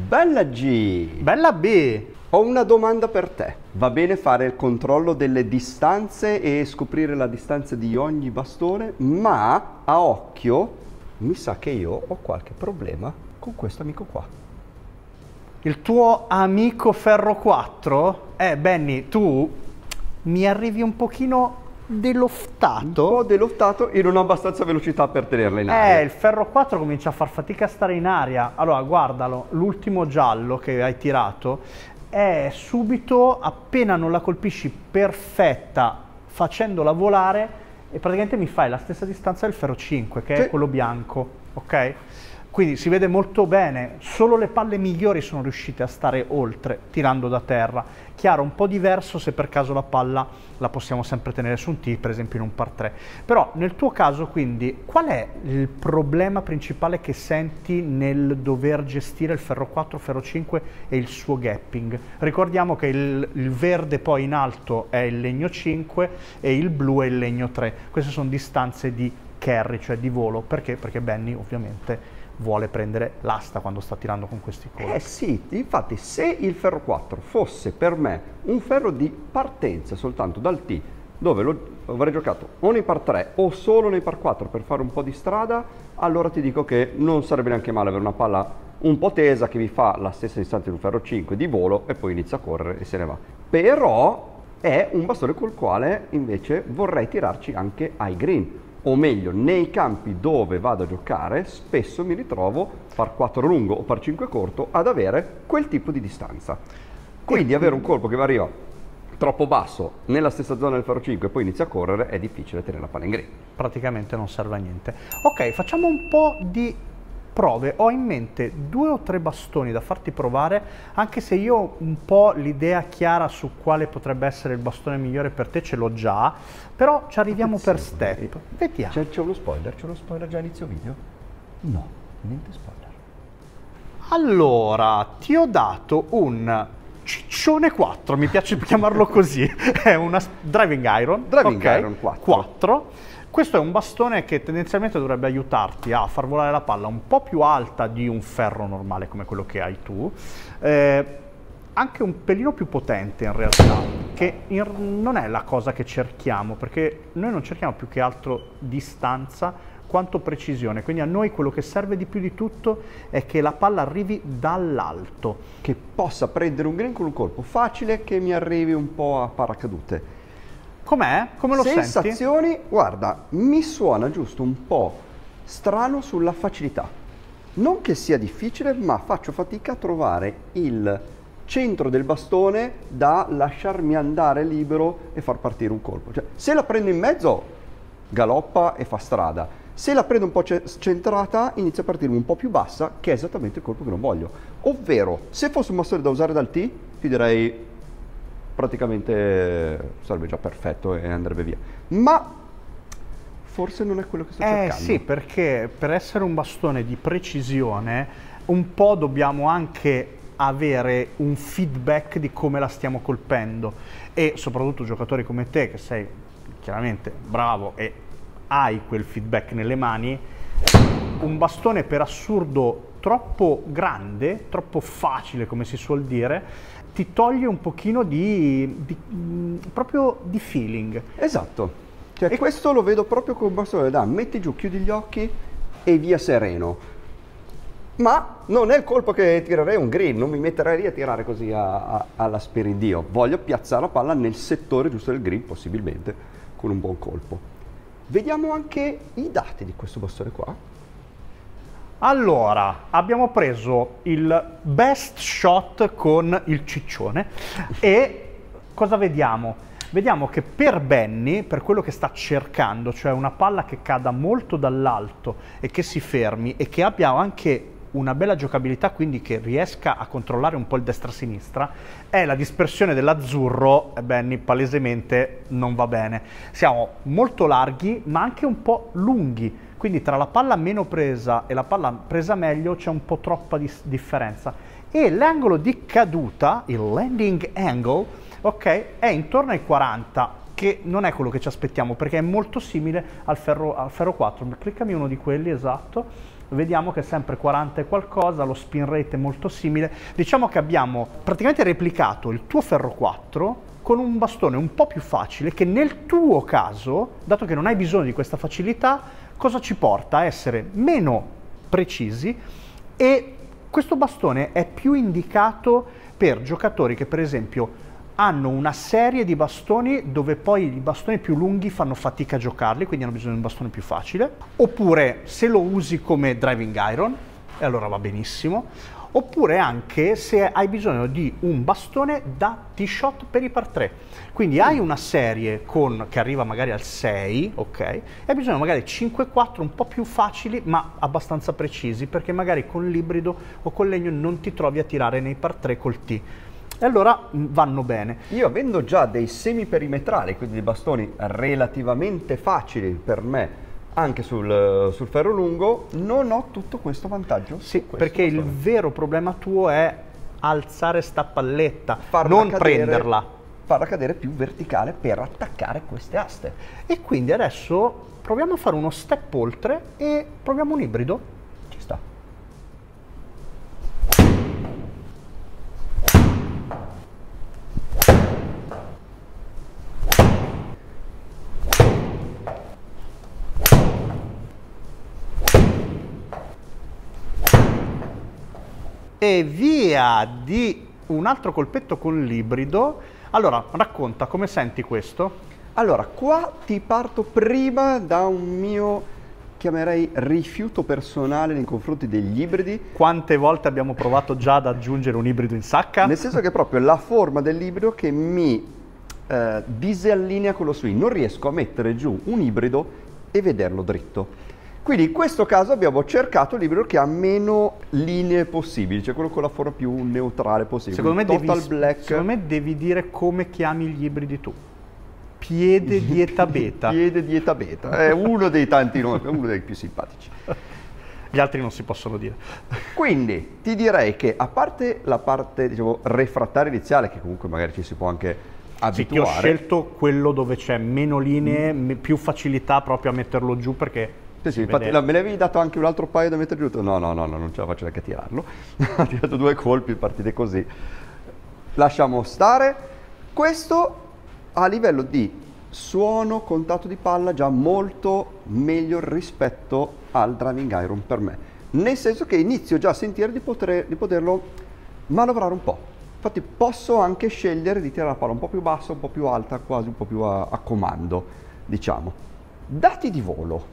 Bella G! Bella B! Ho una domanda per te. Va bene fare il controllo delle distanze e scoprire la distanza di ogni bastone, ma a occhio mi sa che io ho qualche problema con questo amico qua. Il tuo amico Ferro 4? Benny, tu mi arrivi un pochino deloftato. Un po' deloftato e non ho abbastanza velocità per tenerla in aria. Il Ferro 4 comincia a far fatica a stare in aria. Allora, guardalo, l'ultimo giallo che hai tirato è subito, appena non la colpisci perfetta, facendola volare, e praticamente mi fai la stessa distanza del Ferro 5, che è quello bianco, ok? Quindi si vede molto bene, solo le palle migliori sono riuscite a stare oltre, tirando da terra. Chiaro, un po' diverso se per caso la palla la possiamo sempre tenere su un tee, per esempio in un par 3. Però nel tuo caso, quindi, qual è il problema principale che senti nel dover gestire il Ferro 4, Ferro 5 e il suo gapping? Ricordiamo che il verde poi in alto è il legno 5 e il blu è il legno 3. Queste sono distanze di carry, cioè di volo. Perché? Perché Benny ovviamente vuole prendere l'asta quando sta tirando con questi colpi. Sì, infatti se il Ferro 4 fosse per me un ferro di partenza soltanto dal tee, dove lo avrei giocato o nei par 3 o solo nei par 4 per fare un po' di strada, allora ti dico che non sarebbe neanche male avere una palla un po' tesa che mi fa la stessa distanza di un Ferro 5 di volo e poi inizia a correre e se ne va. Però è un bastone col quale invece vorrei tirarci anche ai green. O meglio, nei campi dove vado a giocare, spesso mi ritrovo par 4 lungo o par 5 corto ad avere quel tipo di distanza. Quindi avere un colpo che arriva troppo basso nella stessa zona del Ferro 5 e poi inizia a correre è difficile tenere la palla in green. Praticamente non serve a niente. Ok, facciamo un po' di prove. Ho in mente 2 o 3 bastoni da farti provare, anche se io ho un po' l'idea chiara su quale potrebbe essere il bastone migliore per te, ce l'ho già, però ci arriviamo per step. Vediamo. C'è uno spoiler? C'è uno spoiler già a inizio video? No, niente spoiler. Allora, ti ho dato un ciccione 4, mi piace chiamarlo così, è una driving iron. Iron 4. Questo è un bastone che tendenzialmente dovrebbe aiutarti a far volare la palla un po' più alta di un ferro normale come quello che hai tu, anche un pelino più potente in realtà, che non è la cosa che cerchiamo, perché noi non cerchiamo più che altro distanza quanto precisione, quindi a noi quello che serve di più di tutto è che la palla arrivi dall'alto. Che possa prendere un green con un colpo facile, che mi arrivi un po' a paracadute. Com'è? Come lo senti? Sensazioni, guarda, mi suona giusto un po' strano sulla facilità. Non che sia difficile, ma faccio fatica a trovare il centro del bastone da lasciarmi andare libero e far partire un colpo. Cioè, se la prendo in mezzo, galoppa e fa strada. Se la prendo un po' centrata, inizia a partire un po' più bassa, che è esattamente il colpo che non voglio. Ovvero, se fosse un bastone da usare dal tee, ti direi praticamente sarebbe già perfetto e andrebbe via, ma forse non è quello che sto cercando. Sì, perché per essere un bastone di precisione un po' dobbiamo anche avere un feedback di come la stiamo colpendo, e soprattutto giocatori come te, che sei chiaramente bravo e hai quel feedback nelle mani, un bastone per assurdo troppo grande, troppo facile come si suol dire, ti toglie un pochino proprio di feeling. Esatto, cioè e questo lo vedo proprio con un bastone da metti giù, chiudi gli occhi e via sereno. Ma non è il colpo che tirerei un green, non mi metterei lì a tirare così alla sperindio. Voglio piazzare la palla nel settore giusto del green, possibilmente con un buon colpo. Vediamo anche i dati di questo bastone qua. Allora, abbiamo preso il best shot con il ciccione e cosa vediamo? Vediamo che per Benny, per quello che sta cercando, cioè una palla che cada molto dall'alto e che si fermi e che abbia anche una bella giocabilità, quindi che riesca a controllare un po' il destra-sinistra, è la dispersione dell'azzurro. Benny palesemente non va bene. Siamo molto larghi ma anche un po' lunghi, quindi tra la palla meno presa e la palla presa meglio c'è un po' troppa differenza, e l'angolo di caduta, il landing angle, ok, è intorno ai 40, che non è quello che ci aspettiamo perché è molto simile al ferro 4. Cliccami uno di quelli, esatto, vediamo che è sempre 40 e qualcosa, lo spin rate è molto simile. Diciamo che abbiamo praticamente replicato il tuo ferro 4 con un bastone un po' più facile, che nel tuo caso, dato che non hai bisogno di questa facilità, cosa ci porta a essere meno precisi, e questo bastone è più indicato per giocatori che per esempio hanno una serie di bastoni dove poi i bastoni più lunghi fanno fatica a giocarli, quindi hanno bisogno di un bastone più facile, oppure se lo usi come driving iron, e allora va benissimo, oppure anche se hai bisogno di un bastone da tee-shot per i par 3. Quindi hai una serie che arriva magari al 6, ok? E hai bisogno magari 5-4 un po' più facili ma abbastanza precisi, perché magari con l'ibrido o col legno non ti trovi a tirare nei par 3 col T. E allora vanno bene. Io avendo già dei semi-perimetrali, quindi dei bastoni relativamente facili per me, anche sul ferro lungo, non ho tutto questo vantaggio. Sì, perché bastone. il vero problema tuo è alzare sta palletta, Farla non cadere, prenderla. Farla cadere più verticale per attaccare queste aste. E quindi adesso proviamo a fare uno step oltre e proviamo un ibrido. Ci sta. E via di un altro colpetto con l'ibrido. Allora, racconta, come senti questo? Allora, qua ti parto prima da un mio, chiamerei, rifiuto personale nei confronti degli ibridi. Quante volte abbiamo provato già ad aggiungere un ibrido in sacca? Nel senso che è proprio la forma dell'ibrido che mi disallinea con lo swing. Non riesco a mettere giù un ibrido e vederlo dritto. Quindi in questo caso abbiamo cercato l'ibrido che ha meno linee possibili, cioè quello con la forma più neutrale possibile. Secondo me devi dire come chiami gli ibridi tu. Piede dieta beta. Piede dieta beta, è uno dei tanti nomi, è uno dei più simpatici. Gli altri non si possono dire. Quindi ti direi che a parte la parte, diciamo, refrattaria iniziale, che comunque magari ci si può anche abituare. Sì, ti ho scelto quello dove c'è meno linee, più facilità proprio a metterlo giù, perché... Sì, infatti me ne avevi dato anche un altro paio da mettere giù. No, non ce la faccio neanche a tirarlo. Ho tirato 2 colpi, partite così. Lasciamo stare. Questo a livello di suono, contatto di palla, già molto meglio rispetto al driving iron per me. Nel senso che inizio già a sentire di poterlo manovrare un po'. Infatti posso anche scegliere di tirare la palla un po' più bassa, un po' più alta, quasi un po' più a comando, diciamo. Dati di volo.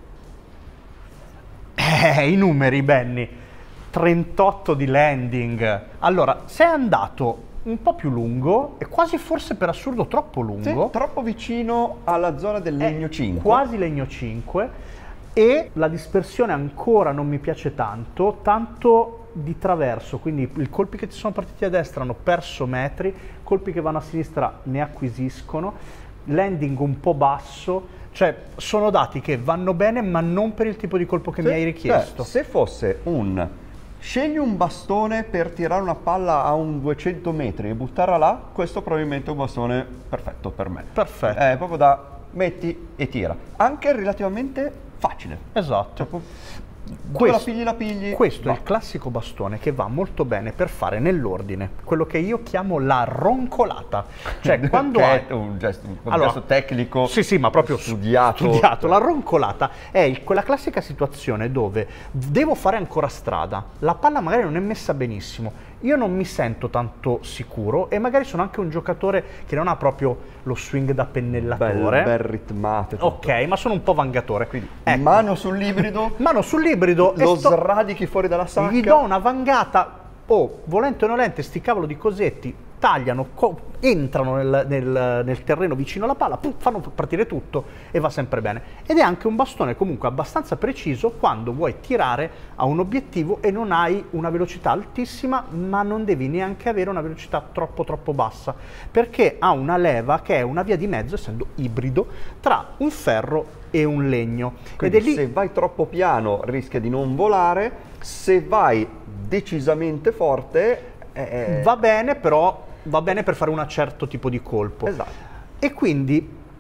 I numeri, Benny. 38 di landing. Allora, sei andato un po' più lungo e quasi forse per assurdo troppo lungo. Sì, troppo vicino alla zona del legno 5. Quasi legno 5. E la dispersione ancora non mi piace tanto di traverso, quindi i colpi che ti sono partiti a destra hanno perso metri, colpi che vanno a sinistra ne acquisiscono, landing un po' basso. Cioè, sono dati che vanno bene, ma non per il tipo di colpo che mi hai richiesto. Se fosse scegli un bastone per tirare una palla a un 200 metri e buttarla là, questo probabilmente è un bastone perfetto per me. Perfetto. È proprio da metti e tira. Anche relativamente facile. Esatto. Cioè, dove la pigli. Questo è il classico bastone che va molto bene per fare nell'ordine quello che io chiamo la roncolata. Cioè, quando è un gesto tecnico. Sì, ma proprio studiato. La roncolata è quella classica situazione dove devo fare ancora strada, la palla magari non è messa benissimo, io non mi sento tanto sicuro e magari sono anche un giocatore che non ha proprio lo swing da pennellatore. Ben ritmato. Ok, ma sono un po' vangatore. Quindi, ecco. Mano sull'ibrido. Lo sradichi fuori dalla sacca. Gli do una vangata. Volente o nolente, sti cavolo di cosetti tagliano, entrano nel terreno vicino alla palla, fanno partire tutto e va sempre bene. Ed è anche un bastone comunque abbastanza preciso quando vuoi tirare a un obiettivo e non hai una velocità altissima, ma non devi neanche avere una velocità troppo bassa, perché ha una leva che è una via di mezzo, essendo ibrido, tra un ferro e un legno. Quindi ed è lì... se vai troppo piano rischia di non volare, se vai decisamente forte va bene, però va bene per fare un certo tipo di colpo. Esatto. E quindi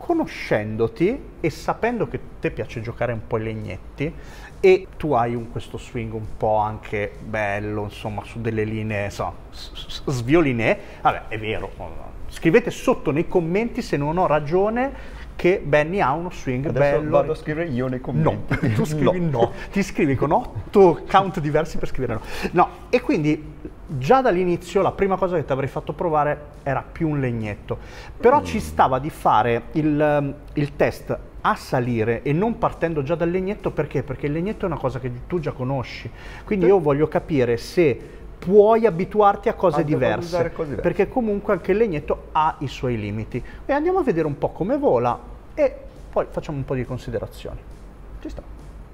conoscendoti e sapendo che a te piace giocare un po' i legnetti e tu hai questo swing un po' anche bello, insomma, su delle linee, sviolinee, vabbè, è vero, scrivete sotto nei commenti se non ho ragione che Benny ha uno swing adesso bello. vado a scrivere io nei commenti. No, tu scrivi no, ti scrivi con 8 count diversi per scrivere no. No, e quindi già dall'inizio la prima cosa che ti avrei fatto provare era più un legnetto, però ci stava di fare il test a salire e non partendo già dal legnetto, perché? Perché il legnetto è una cosa che tu già conosci, quindi io voglio capire se puoi abituarti a cose diverse, perché comunque anche il legnetto ha i suoi limiti. E andiamo a vedere un po' come vola e poi facciamo un po' di considerazioni. Ci sta.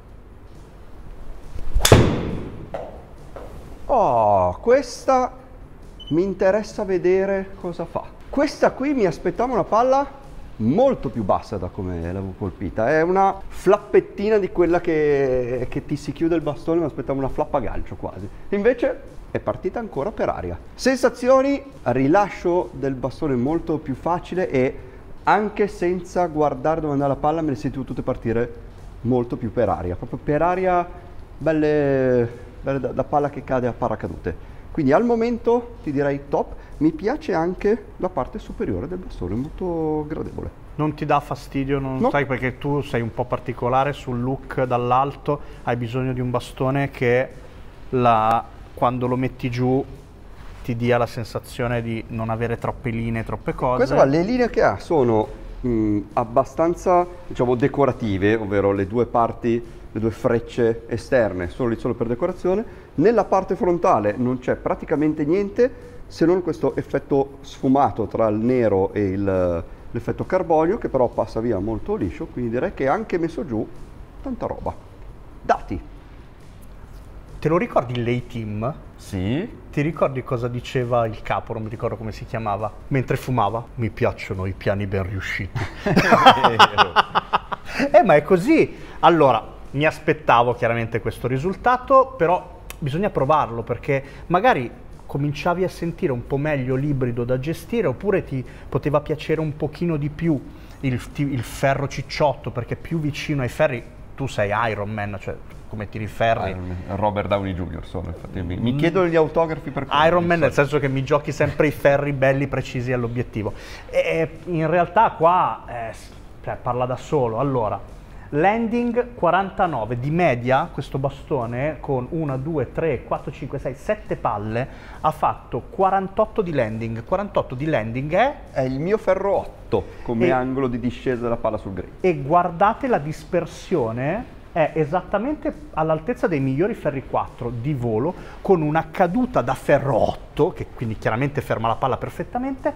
Oh, questa mi interessa vedere cosa fa. Questa qui mi aspettavo una palla molto più bassa da come l'avevo colpita. È una flappettina di quella che ti si chiude il bastone, mi aspettavo una flappa gancio quasi. Invece è partita ancora per aria. Sensazioni, rilascio del bastone molto più facile e anche senza guardare dove andava la palla me le sentivo tutte partire molto più per aria. Proprio per aria, belle da palla che cade a paracadute. Quindi al momento ti direi top. Mi piace anche la parte superiore del bastone, molto gradevole. Non ti dà fastidio, no. Sai, perché tu sei un po' particolare sul look dall'alto, hai bisogno di un bastone che quando lo metti giù ti dia la sensazione di non avere troppe linee, troppe cose. Queste qua, le linee che ha sono abbastanza, diciamo, decorative, ovvero le due parti, le due frecce esterne sono lì solo per decorazione. Nella parte frontale non c'è praticamente niente se non questo effetto sfumato tra il nero e l'effetto carbonio, che però passa via molto liscio, quindi direi che anche messo giù tanta roba. Dati. Te lo ricordi l'A-Team? Sì. Ti ricordi cosa diceva il capo, non mi ricordo come si chiamava, mentre fumava? Mi piacciono i piani ben riusciti. Ma è così. Allora, mi aspettavo chiaramente questo risultato, però bisogna provarlo, perché magari cominciavi a sentire un po' meglio l'ibrido da gestire, oppure ti poteva piacere un pochino di più il ferro cicciotto, perché più vicino ai ferri, tu sei Iron Man, cioè come tiri i ferri. Robert Downey Jr. sono, infatti mi chiedono gli autografi per Iron Man, nel senso che mi giochi sempre i ferri belli precisi all'obiettivo. E in realtà qua parla da solo. Allora, landing 49 di media, questo bastone con 1, 2, 3, 4, 5, 6, 7 palle ha fatto 48 di landing. 48 di landing è il mio ferro 8 come angolo di discesa della palla sul green. E guardate la dispersione, è esattamente all'altezza dei migliori ferri 4 di volo, con una caduta da ferro 8, che quindi chiaramente ferma la palla perfettamente,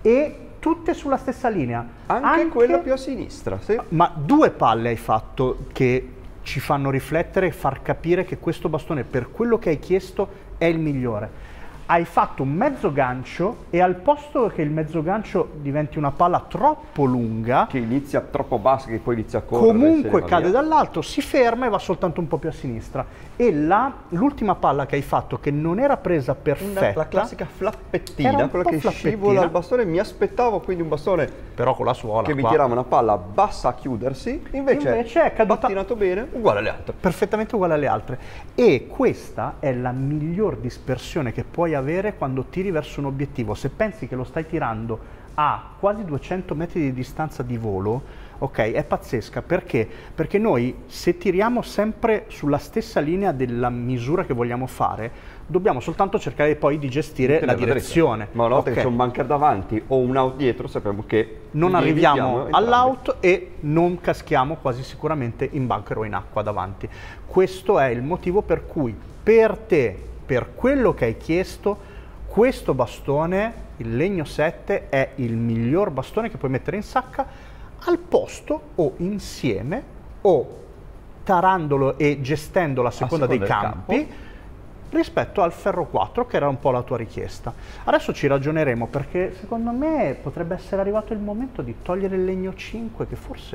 e tutte sulla stessa linea. Anche quella più a sinistra, sì. Ma 2 palle hai fatto che ci fanno riflettere e far capire che questo bastone, per quello che hai chiesto, è il migliore. Hai fatto un mezzo gancio e al posto che il mezzo gancio diventi una palla troppo lunga, che inizia troppo bassa, che poi inizia a correre, comunque cade dall'alto, si ferma e va soltanto un po' più a sinistra. E l'ultima palla che hai fatto, che non era presa perfetta, la classica flappettina, quella che scivola al bastone, mi aspettavo quindi un bastone però con la suola che mi tirava una palla bassa a chiudersi, invece è caduta pattinato bene, uguale alle altre, perfettamente uguale alle altre. E questa è la miglior dispersione che puoi avere quando tiri verso un obiettivo. Se pensi che lo stai tirando a quasi 200 metri di distanza di volo, ok, è pazzesca. Perché? Perché noi, se tiriamo sempre sulla stessa linea della misura che vogliamo fare, dobbiamo soltanto cercare poi di gestire la direzione. Ma una volta che c'è un bunker davanti o un out dietro, sappiamo che non arriviamo all'out e non caschiamo quasi sicuramente in bunker o in acqua davanti. Questo è il motivo per cui per te, per quello che hai chiesto, questo bastone, il Legno 7, è il miglior bastone che puoi mettere in sacca al posto o insieme o tarandolo e gestendolo a seconda dei campi rispetto al ferro 4, che era un po' la tua richiesta. Adesso ci ragioneremo, perché secondo me potrebbe essere arrivato il momento di togliere il Legno 5, che forse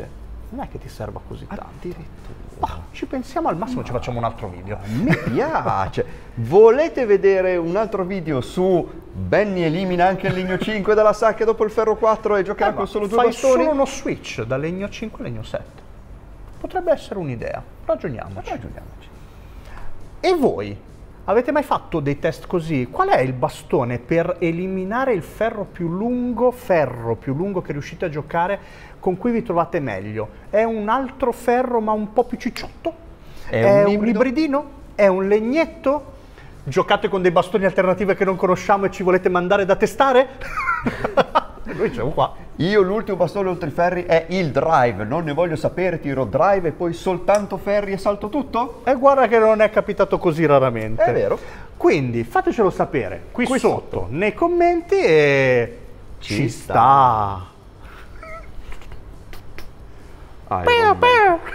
non è che ti serva così tanto. Ci pensiamo, al massimo ci facciamo un altro video. Mi piace. Volete vedere un altro video su Benny elimina anche il legno 5 dalla sacca dopo il ferro 4 e giocherà con solo 2 fai bastoni? solo uno switch da legno 5 a legno 7. Potrebbe essere un'idea. Ragioniamoci. E voi? Avete mai fatto dei test così? Qual è il bastone per eliminare il ferro più lungo che riuscite a giocare, con cui vi trovate meglio? È un altro ferro ma un po' più cicciotto? È un ibridino? È un legnetto? Giocate con dei bastoni alternativi che non conosciamo e ci volete mandare da testare? Noi siamo qua. Io l'ultimo bastone oltre i ferri è il drive, non ne voglio sapere, tiro drive e poi soltanto ferri e salto tutto? E guarda che non è capitato così raramente. È vero. Quindi fatecelo sapere qui sotto nei commenti e ci sta. Ah,